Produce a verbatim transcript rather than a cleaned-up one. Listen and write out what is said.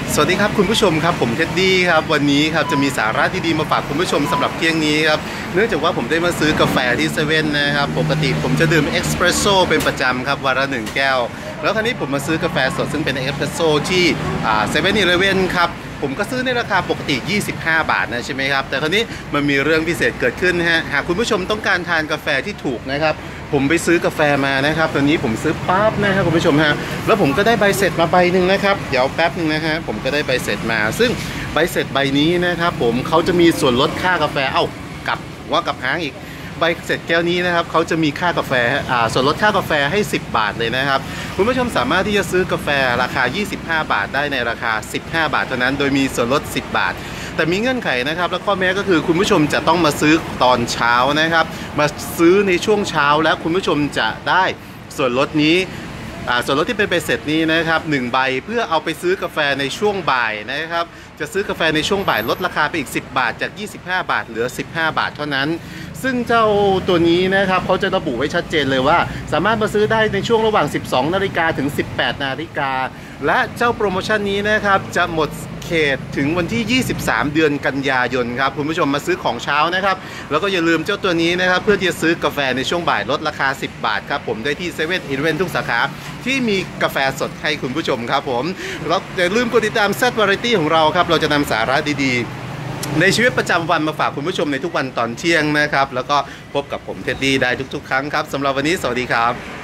สวัสดีครับคุณผู้ชมครับผมเท็ดดี้ครับวันนี้ครับจะมีสาระดีๆมาฝากคุณผู้ชมสำหรับเที่ยงนี้ครับเนื่องจากว่าผมได้มาซื้อกาแฟที่เซเว่นนะครับปกติผมจะดื่มเอสเปรสโซ่เป็นประจำครับวันละหนึ่งแก้วแล้วคราวนี้ผมมาซื้อกาแฟสดซึ่งเป็นเอสเปรสโซ่ที่เซเว่นอีเลฟเว่นครับผมก็ซื้อในราคาปกติยี่สิบห้าบาทนะใช่ไหมครับแต่คราวนี้มันมีเรื่องพิเศษเกิดขึ้นฮะหากคุณผู้ชมต้องการทานกาแฟที่ถูกนะครับผมไปซื้อกาแฟมานะครับตอนนี้ผมซื้อปั๊บนะครับคุณผู้ชมฮะแล้วผมก็ได้ใบเสร็จมาใบหนึ่งนะครับเดี๋ยวแป๊บนึงนะฮะผมก็ได้ใบเสร็จมาซึ่งใบเสร็จใบนี้นะครับผมเขาจะมีส่วนลดค่ากาแฟเอ้ากับว่ากับห้างอีกใบเสร็จแก้วนี้นะครับเขาจะมีค่ากาแฟอ่าส่วนลดค่ากาแฟให้สิบบาทเลยนะครับคุณผู้ชมสามารถที่จะซื้อกาแฟราคายี่สิบห้าบาทได้ในราคาสิบห้าบาทเท่านั้นโดยมีส่วนลดสิบบาทแต่มีเงื่อนไขนะครับและข้อแม้ก็คือคุณผู้ชมจะต้องมาซื้อตอนเช้านะครับมาซื้อในช่วงเช้าแล้วคุณผู้ชมจะได้ส่วนลดนี้ส่วนลดที่เป็นใบเสร็จนี้นะครับหนึ่งใบเพื่อเอาไปซื้อกาแฟในช่วงบ่ายนะครับจะซื้อกาแฟในช่วงบ่ายลดราคาไปอีกสิบบาทจากยี่สิบห้าบาทเหลือสิบห้าบาทเท่านั้นซึ่งเจ้าตัวนี้นะครับเขาจะระบุไว้ชัดเจนเลยว่าสามารถมาซื้อได้ในช่วงระหว่างสิบสองนาฬิกาถึงสิบแปดนาฬิกาและเจ้าโปรโมชั่นนี้นะครับจะหมดเขตถึงวันที่ยี่สิบสามเดือนกันยายนครับคุณผู้ชมมาซื้อของเช้านะครับแล้วก็อย่าลืมเจ้าตัวนี้นะครับเพื่อที่จะซื้อกาแฟในช่วงบ่ายลดราคาสิบบาทครับผมได้ที่เซเว่นอีเลฟเว่นทุกสาขาที่มีกาแฟสดให้คุณผู้ชมครับผมแล้วอย่าลืมกดติดตามแซดวาไรตี้ของเราครับเราจะนำสาระดีๆในชีวิตประจำวันมาฝากคุณผู้ชมในทุกวันตอนเที่ยงนะครับแล้วก็พบกับผมเท็ดดี้ได้ทุกๆครั้งครับสำหรับวันนี้สวัสดีครับ